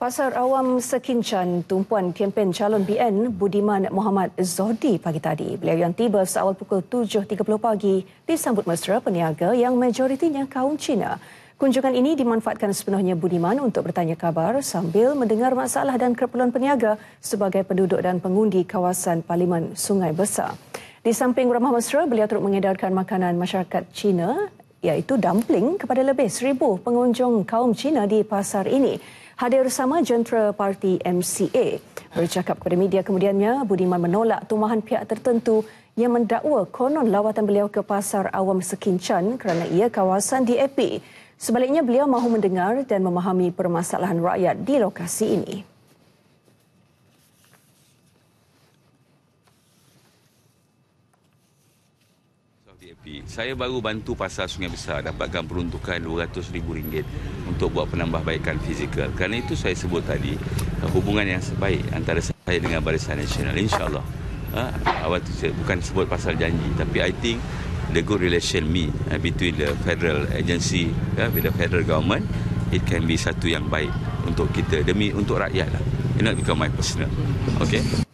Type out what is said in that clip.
Pasar Awam Sekincan, tumpuan kempen calon BN Budiman Mohamad Zodi pagi tadi. Beliau yang tiba seawal pukul 7.30 pagi disambut mesra peniaga yang majoritinya kaum Cina. Kunjungan ini dimanfaatkan sepenuhnya Budiman untuk bertanya kabar sambil mendengar masalah dan keperluan peniaga sebagai penduduk dan pengundi kawasan Parlimen Sungai Besar. Di samping ramah mesra, beliau turut mengedarkan makanan masyarakat Cina iaitu dumpling kepada lebih 1,000 pengunjung kaum Cina di pasar ini. Hadir bersama jentera parti MCA. Bercakap kepada media kemudiannya, Budiman menolak tumahan pihak tertentu yang mendakwa konon lawatan beliau ke Pasar Awam Sekincan kerana ia kawasan DAP. Sebaliknya, beliau mahu mendengar dan memahami permasalahan rakyat di lokasi ini. Saya baru bantu Pasar Sungai Besar dapatkan peruntukan RM200,000 untuk buat penambahbaikan fizikal. Kerana itu saya sebut tadi hubungan yang sebaik antara saya dengan Barisan Nasional. InsyaAllah. Awal tu saya bukan sebut pasal janji, tapi I think the good relation between the federal agency with the federal government, it can be satu yang baik untuk kita, untuk rakyat lah. It not become my personal. Okay.